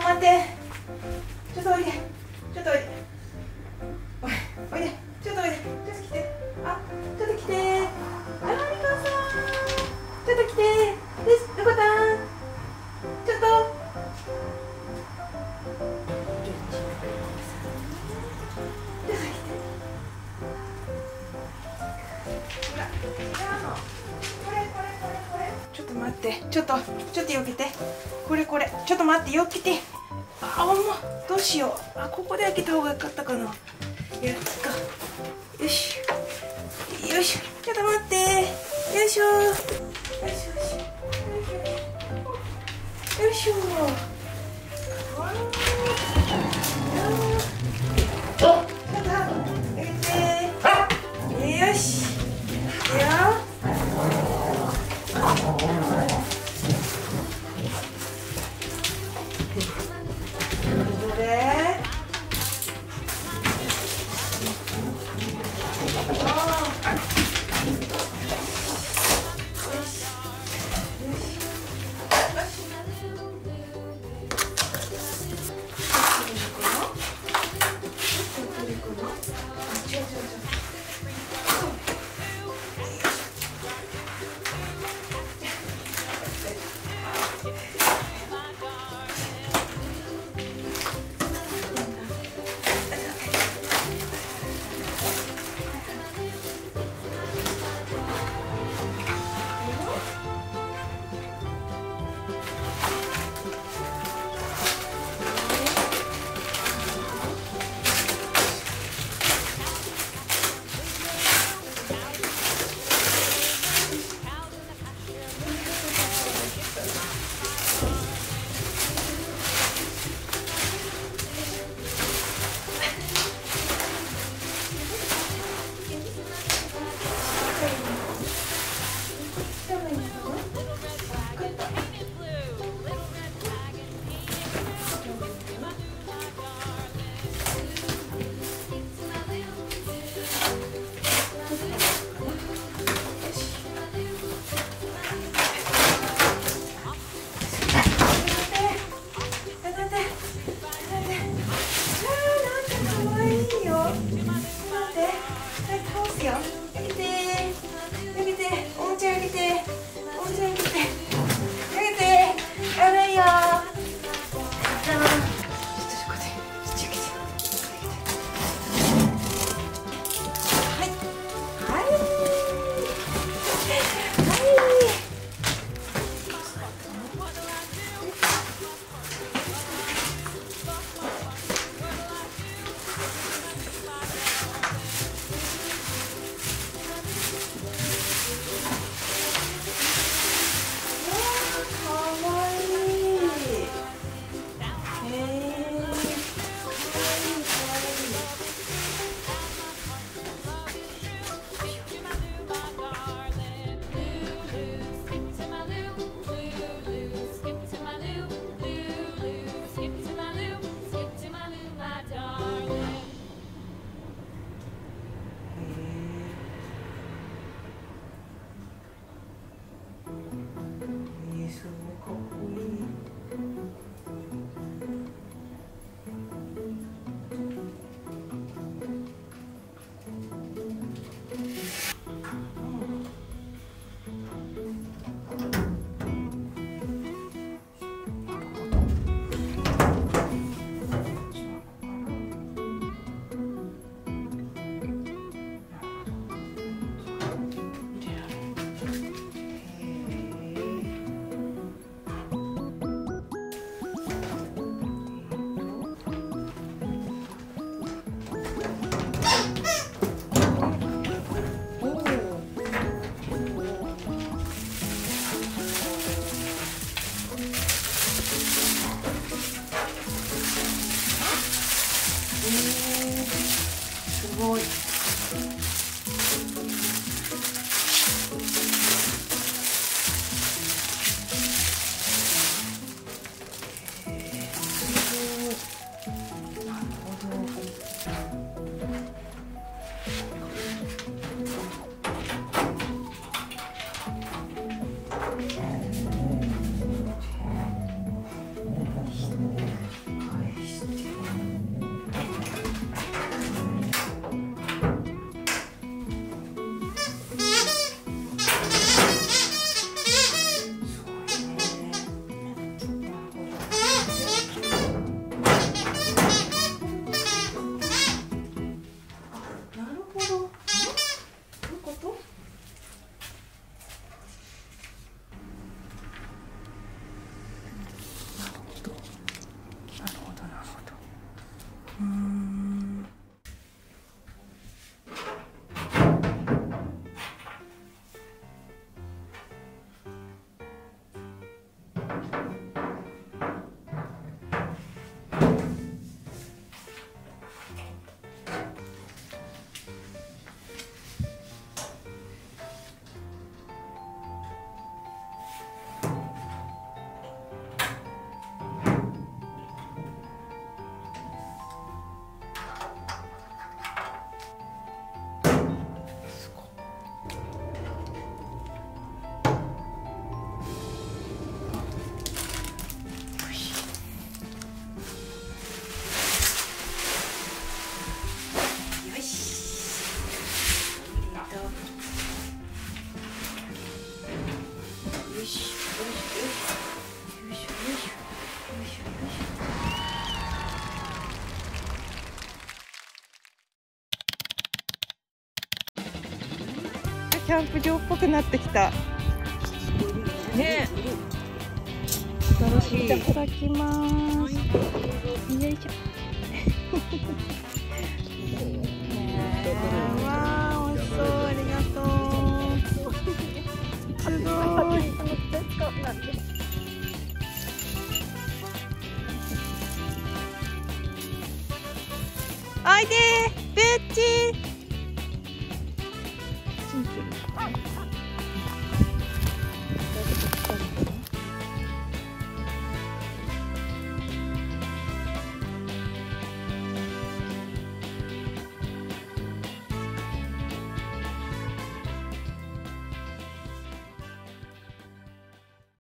待って。ちょっとおいで。ちょっとおいで。おいで。ちょっとおいで。ちょっと来て。あ、ちょっと来て。あ、みかんさん。ちょっと来て。です。どこだ。ちょっと。ちょっと待って、ちょっと避けて。これ、ちょっと待って、避けて。あ、もう、どうしよう。あ、ここで開けた方がよかったかな。よし。よし。ちょっと待って。よいしょ。よいしょ。よいしょ。よし。 キャンプ場っぽくなってきたね。楽しい。いただきます。よいしょ。わあ、美味しそう、ありがとう。すごい。おいで、ブッチ。シンプル。